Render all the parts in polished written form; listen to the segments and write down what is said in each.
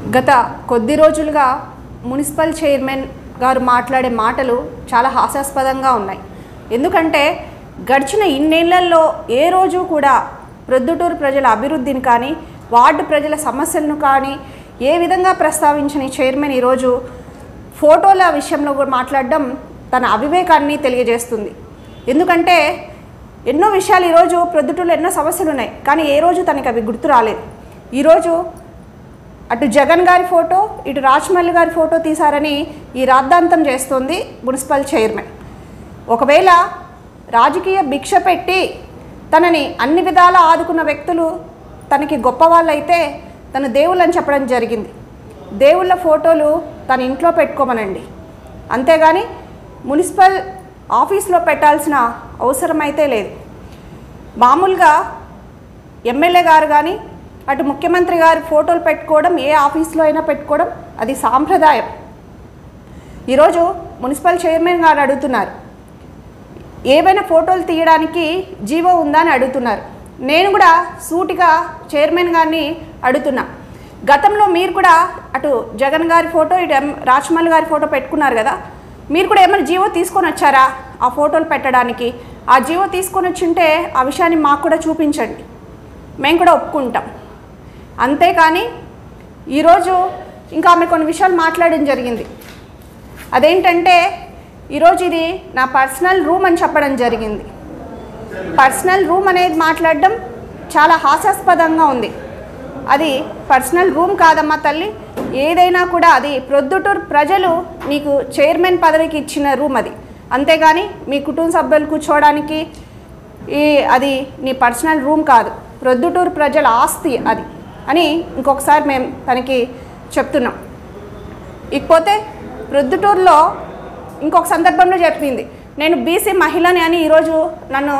గత కొద్ది రోజులుగా మున్సిపల్ చైర్మన్ గారు మాట్లాడే మాటలు చాలా హాస్యాస్పదంగా ఉన్నాయి. ఎందుకంటే గడిచిన ఇన్నేళ్లలో ఏ రోజు కూడా ప్రొద్దుటూరు ప్రజల అభివృద్ధిని కానీ వార్డు ప్రజల సమస్యలను కానీ ఏ విధంగా ప్రస్తావించిన చైర్మన్ ఈరోజు ఫోటోల విషయంలో కూడా మాట్లాడడం తన అవివేకాన్ని తెలియజేస్తుంది. ఎందుకంటే ఎన్నో విషయాలు ఈరోజు ప్రొద్దుటూరులో ఎన్నో సమస్యలు ఉన్నాయి, కానీ ఏ రోజు తనకి అవి గుర్తు రాలేదు. ఈరోజు అటు జగన్ గారి ఫోటో ఇటు రాజమౌళి గారి ఫోటో తీశారని ఈ రాద్ధాంతం చేస్తుంది మున్సిపల్ చైర్మన్. ఒకవేళ రాజకీయ భిక్ష పెట్టి తనని అన్ని విధాలా ఆదుకున్న వ్యక్తులు తనకి గొప్పవాళ్ళైతే తను దేవుళ్ళని చెప్పడం జరిగింది. దేవుళ్ళ ఫోటోలు తన ఇంట్లో పెట్టుకోమనండి, అంతేగాని మున్సిపల్ ఆఫీస్లో పెట్టాల్సిన అవసరం అయితే లేదు. మామూలుగా ఎమ్మెల్యే గారు కానీ అటు ముఖ్యమంత్రి గారి ఫోటోలు పెట్టుకోవడం ఏ ఆఫీస్లో అయినా పెట్టుకోవడం అది సాంప్రదాయం. ఈరోజు మున్సిపల్ చైర్మన్ గారు అడుగుతున్నారు, ఏవైనా ఫోటోలు తీయడానికి జీవో ఉందా అని అడుగుతున్నారు. నేను కూడా సూటిగా చైర్మన్ గారిని అడుగుతున్నా, గతంలో మీరు కూడా అటు జగన్ గారి ఫోటో ఇటు రాజమౌళి గారి ఫోటో పెట్టుకున్నారు కదా, మీరు కూడా ఏమైనా జీవో తీసుకొని వచ్చారా ఆ ఫోటోలు పెట్టడానికి? ఆ జీవో తీసుకొని వచ్చింటే ఆ విషయాన్ని మాకు కూడా చూపించండి, మేము కూడా ఒప్పుకుంటాం. అంతేకాని ఈరోజు ఇంకా ఆమె కొన్ని విషయాలు మాట్లాడడం జరిగింది. అదేంటంటే ఈరోజు ఇది నా పర్సనల్ రూమ్ అని చెప్పడం జరిగింది. పర్సనల్ రూమ్ అనేది మాట్లాడడం చాలా హాస్యాస్పదంగా ఉంది. అది పర్సనల్ రూమ్ కాదమ్మా తల్లి, ఏదైనా కూడా అది ప్రొద్దుటూరు ప్రజలు నీకు చైర్మన్ పదవికి ఇచ్చిన రూమ్ అది, అంతేగాని మీ కుటుంబ సభ్యులు కూర్చోవడానికి అది నీ పర్సనల్ రూమ్ కాదు, ప్రొద్దుటూరు ప్రజల ఆస్తి అది అని ఇంకొకసారి మేము తనకి చెప్తున్నాం. ఇకపోతే ప్రొద్దుటూరులో ఇంకొక సందర్భంలో చెప్పింది, నేను బీసీ మహిళని అని ఈరోజు నన్ను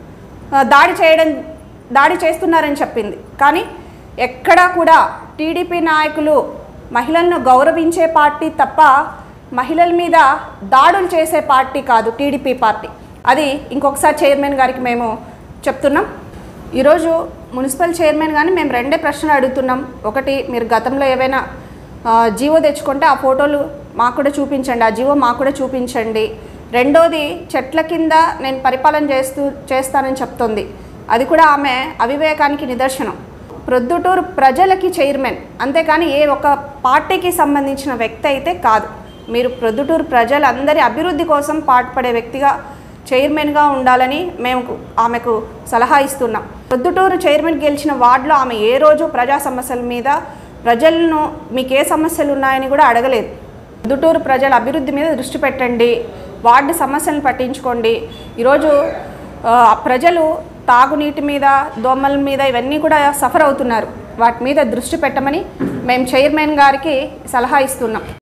దాడి చేస్తున్నారని చెప్పింది. కానీ ఎక్కడా కూడా టీడీపీ నాయకులు మహిళలను గౌరవించే పార్టీ తప్ప మహిళల మీద దాడులు చేసే పార్టీ కాదు టీడీపీ పార్టీ. అది ఇంకొకసారి చైర్మన్ గారికి మేము చెప్తున్నాం. ఈరోజు మున్సిపల్ చైర్మన్ కానీ మేము రెండే ప్రశ్నలు అడుగుతున్నాం. ఒకటి, మీరు గతంలో ఏవైనా జీవో తెచ్చుకుంటే ఆ ఫోటోలు మాకు కూడా చూపించండి, ఆ జీవో మాకు కూడా చూపించండి. రెండోది, చెట్ల కింద నేను పరిపాలన చేస్తానని చెప్తుంది, అది కూడా ఆమె అవివేకానికి నిదర్శనం. ప్రొద్దుటూరు ప్రజలకి చైర్మన్, అంతేకాని ఏ ఒక పార్టీకి సంబంధించిన వ్యక్తి అయితే కాదు. మీరు ప్రొద్దుటూరు ప్రజలందరి అభివృద్ధి కోసం పాటుపడే వ్యక్తిగా చైర్మన్గా ఉండాలని మేము ఆమెకు సలహా ఇస్తున్నాం. ప్రొద్దుటూరు చైర్మన్ గెలిచిన వార్డులో ఆమె ఏ రోజు ప్రజా సమస్యల మీద ప్రజలను మీకు ఏ సమస్యలు ఉన్నాయని కూడా అడగలేదు. ప్రొద్దుటూరు ప్రజల అభివృద్ధి మీద దృష్టి పెట్టండి, వార్డు సమస్యలను పట్టించుకోండి. ఈరోజు ప్రజలు తాగునీటి మీద, దోమల మీద ఇవన్నీ కూడా సఫర్ అవుతున్నారు. వాటి మీద దృష్టి పెట్టమని మేము చైర్మన్ గారికి సలహా ఇస్తున్నాం.